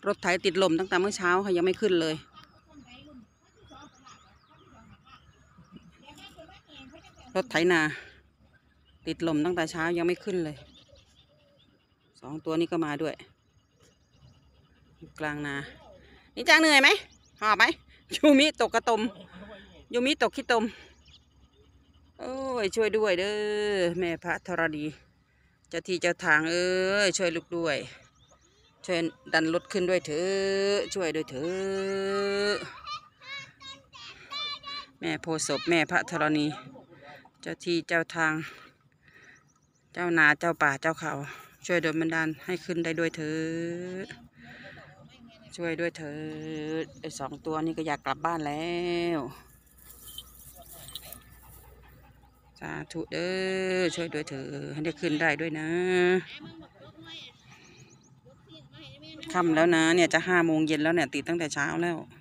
รถไถติดลมตั้งแต่เมื่อเช้าค่ะยังไม่ขึ้นเลยรถไถนาติดลมตั้งแต่เช้ายังไม่ขึ้นเลย2 ตัวนี้ก็มาด้วยกลางนานี่จ้างเหนื่อยไหมหอบไหมยูมิตกกระตมยูมิตกขี้ตมโอ้ยช่วยด้วยเด้อแม่พระธรณีเจ้าที่เจ้าทางเอ้ยช่วยลูกด้วยช่วยดันรถขึ้นด้วยเถอะช่วยด้วยเถอะแม่โพธิ์ศพแม่พระธรณีเจ้าที่เจ้าทางเจ้านาเจ้าป่าเจ้าเขาช่วยดลบันดาลให้ขึ้นได้ด้วยเถอะช่วยด้วยเถอะไอ้2 ตัวนี้ก็อยากกลับบ้านแล้วสาธุเด้อช่วยด้วยเถอะให้ได้ขึ้นได้ด้วยนะค่ำแล้วนะเนี่ยจะ5 โมงเย็นแล้วเนี่ยติดตั้งแต่เช้าแล้ว